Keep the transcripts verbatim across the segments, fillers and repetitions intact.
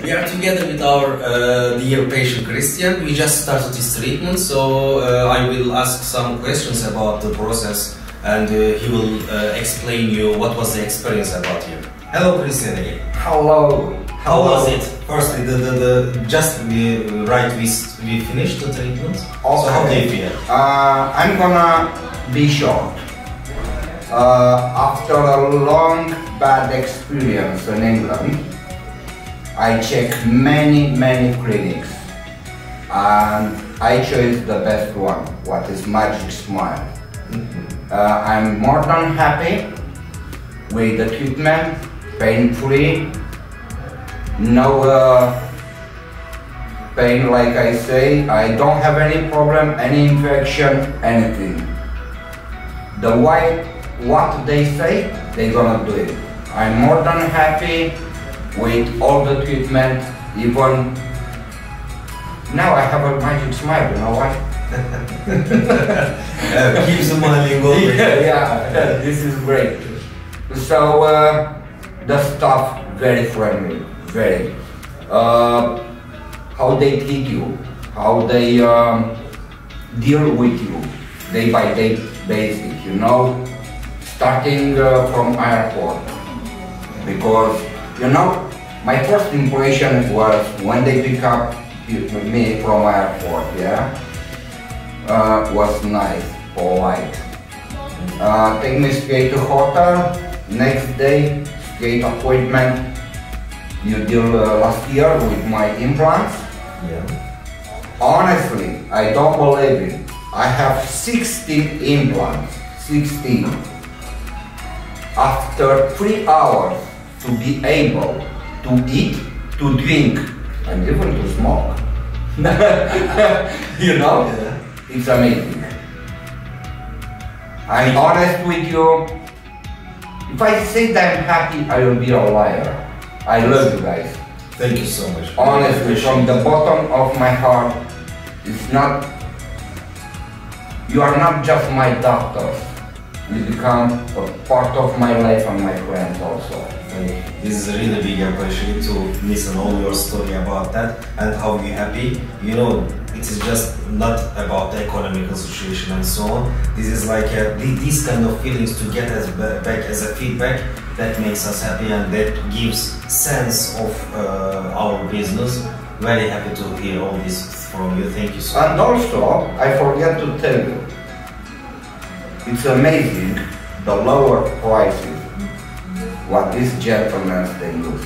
We are together with our uh, dear patient Christian. We just started this treatment, so uh, I will ask some questions about the process, and uh, he will uh, explain you what was the experience about you. Hello, Christian again. Hello. How Hello. was it? Firstly, the, the, the just we right we we finished the treatment. Okay. So how do you feel? Uh, I'm gonna be short. Uh, after a long bad experience in England, I checked many many clinics, and I chose the best one, what is Magic Smile. uh, I'm more than happy with the treatment, pain-free, no uh, pain like I say, I don't have any problem, any infection, anything. The way what they say, they're gonna do it. I'm more than happy with all the treatment, even now I have a magic smile, you know why? uh, keep smiling always. Yeah, yeah, this is great. So uh, the staff very friendly, very. Uh, how they treat you, how they um, deal with you, day by day basis, you know, starting uh, from airport. Because, you know, my first impression was when they pick up me from airport, yeah, uh, was nice, polite. Uh, take me straight to hotel, next day, straight appointment. You deal uh, last year with my implants. Yeah. Honestly, I don't believe it. I have sixteen implants, sixteen. After three hours to be able to eat, to drink, and even to smoke. You know? Yeah. It's amazing. I'm honest with you. If I say that I'm happy, I will be a liar. I love you guys. Thank you so much. Honestly, from the bottom of my heart, it's not, you are not just my doctors. You become a part of my life and my friends also. This is really big appreciate to listen all your story about that and how you happy. You know, it is just not about the economical situation and so on. This is like a, these kind of feelings to get us back as a feedback that makes us happy and that gives sense of uh, our business. Very happy to hear all this from you. Thank you so much. And also, I forget to tell you, it's amazing the lower prices what these gentlemen they use.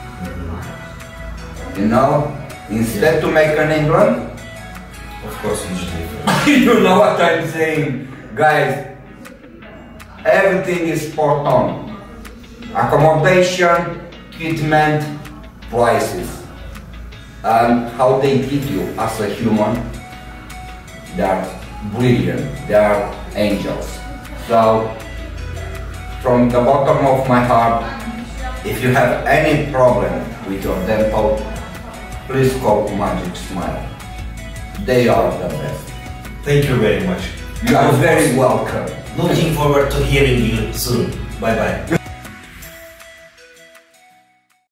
You know, instead to make in England, of course, usually. you know what I'm saying, guys. Everything is spot on. Accommodation, treatment, prices, and how they treat you as a human. They are brilliant. They are angels. So, from the bottom of my heart, if you have any problem with your dental, please call Magic Smile. They are the best. Thank you very much. You are very welcome. Looking forward to hearing you soon. Bye bye.